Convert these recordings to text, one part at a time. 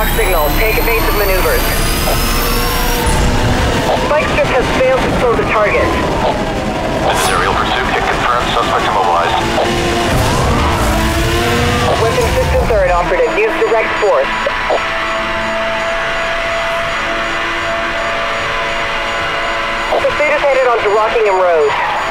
talk signal. Take evasive maneuvers. Spike strip has failed to slow the target. This is aerial pursuit. Hit confirmed. Suspect immobilized. Weapon system third operative. Use direct force. Pursuit is headed onto Rockingham Road.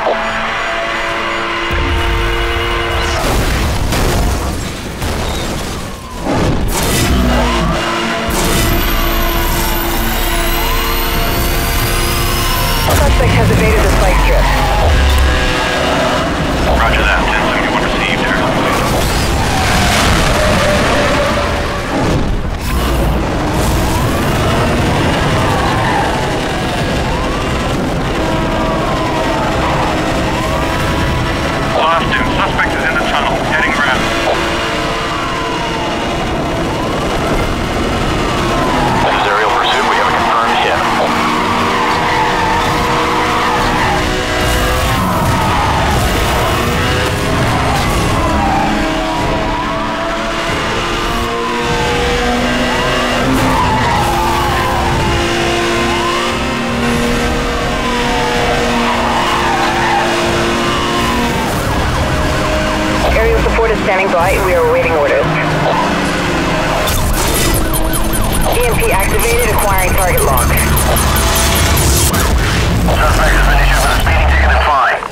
Suspect has evaded the spike strip. Roger that. 1071 received. Lost him. Suspect is in the tunnel. Heading around. This is aerial pursuit. We have a confirmed hit. Support is standing by. We are awaiting orders. EMP activated, acquiring target lock. Suspect has been issued with a speeding ticket and fine.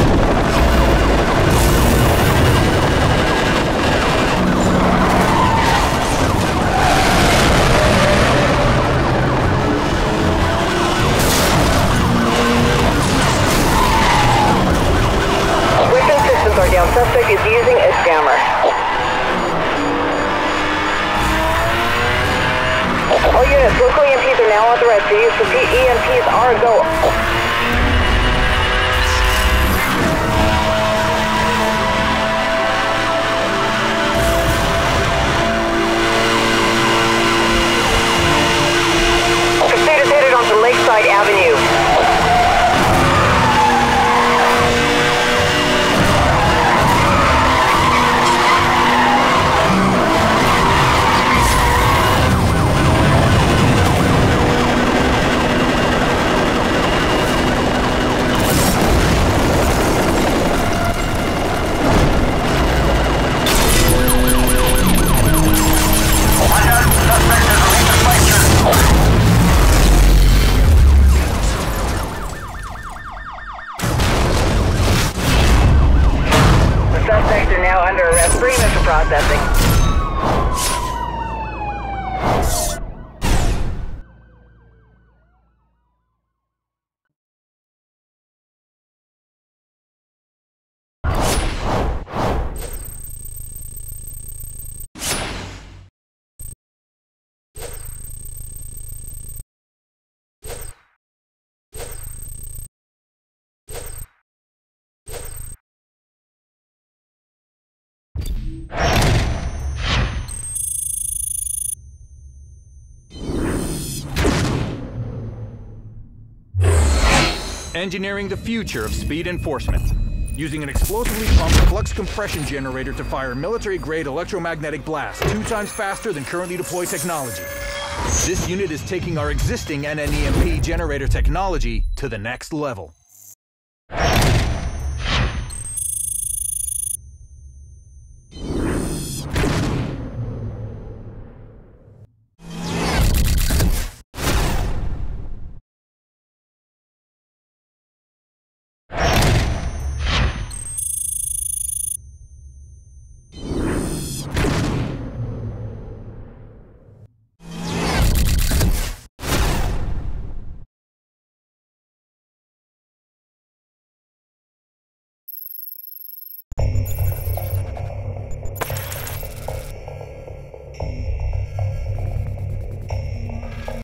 Weapon systems are down. Suspect is using a jammer. All units, local EMPs are now authorized to use. Repeat, EMPs are a go. Pursuit is headed onto Lakeside Avenue. Suspects are now under arrest. Bring them for processing. Engineering the future of speed enforcement. Using an explosively pumped flux compression generator to fire military-grade electromagnetic blasts 2 times faster than currently deployed technology. This unit is taking our existing NNEMP generator technology to the next level.